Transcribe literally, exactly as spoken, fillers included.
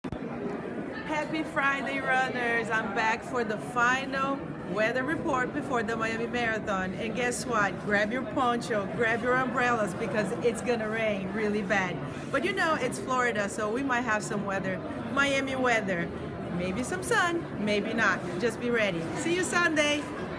Happy Friday, runners! I'm back for the final weather report before the Miami Marathon. And guess what? Grab your poncho, grab your umbrellas because it's gonna rain really bad. But you know, it's Florida, so we might have some weather. Miami weather. Maybe some sun, maybe not. Just be ready. See you Sunday.